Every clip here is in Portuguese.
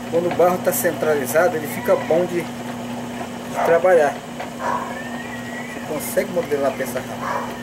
Quando o barro está centralizado, ele fica bom de trabalhar. Você consegue modelar a peça rápida.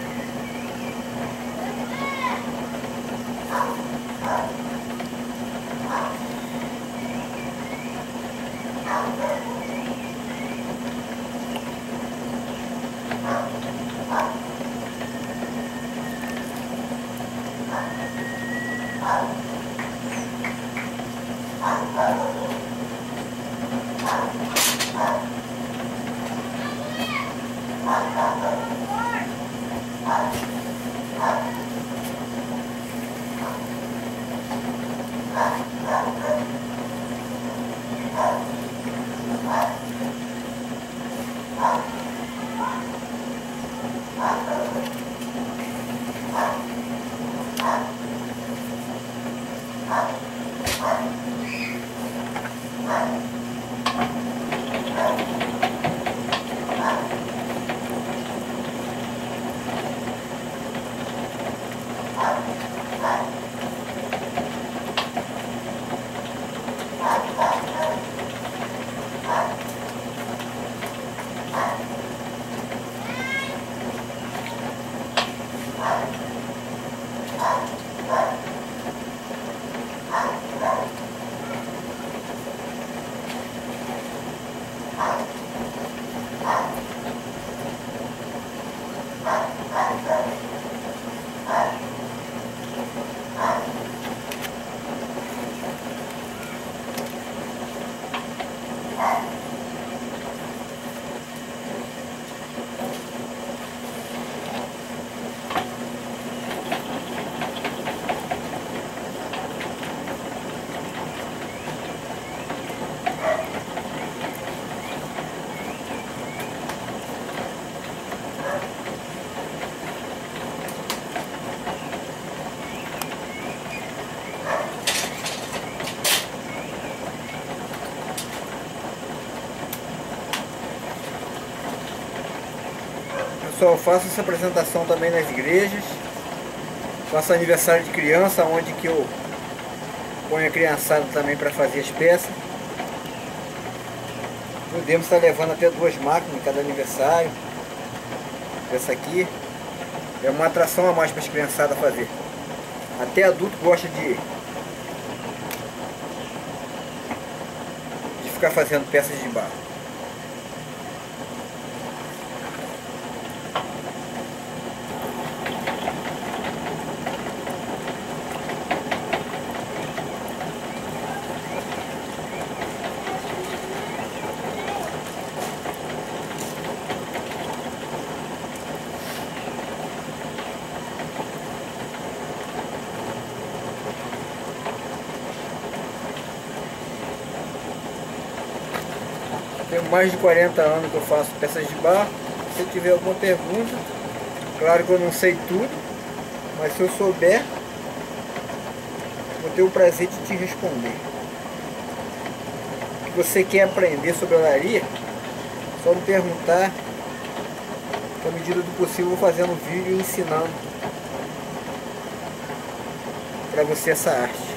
Pessoal, eu faço essa apresentação também nas igrejas. Faço aniversário de criança, onde que eu ponho a criançada também para fazer as peças. Podemos estar levando até 2 máquinas em cada aniversário. Essa aqui é uma atração a mais para as criançadas fazer. Até adulto gosta de ficar fazendo peças de barro. Tenho mais de 40 anos que eu faço peças de barro. Se tiver alguma pergunta, claro que eu não sei tudo, mas se eu souber, vou ter o prazer de te responder. Se você quer aprender sobre olaria, só me perguntar, que à medida do possível eu vou fazendo um vídeo ensinando para você essa arte.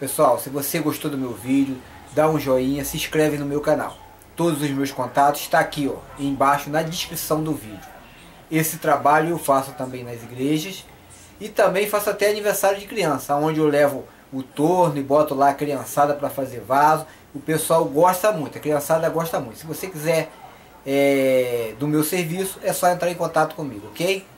Pessoal, se você gostou do meu vídeo, dá um joinha, se inscreve no meu canal. Todos os meus contatos estão aqui, ó, embaixo na descrição do vídeo. Esse trabalho eu faço também nas igrejas e também faço até aniversário de criança, onde eu levo o torno e boto lá a criançada para fazer vaso. O pessoal gosta muito, a criançada gosta muito. Se você quiser do meu serviço, é só entrar em contato comigo, ok?